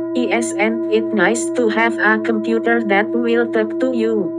Isn't it nice to have a computer that will talk to you?